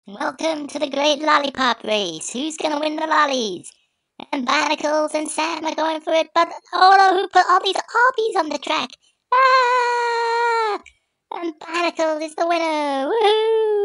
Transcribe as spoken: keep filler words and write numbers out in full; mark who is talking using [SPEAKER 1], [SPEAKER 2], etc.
[SPEAKER 1] Welcome to the great lollipop race. Who's gonna win the lollies? And Barnacles and Sam are going for it, but oh no, who put all these obbies on the track? Ah! And Barnacles is the winner! Woohoo!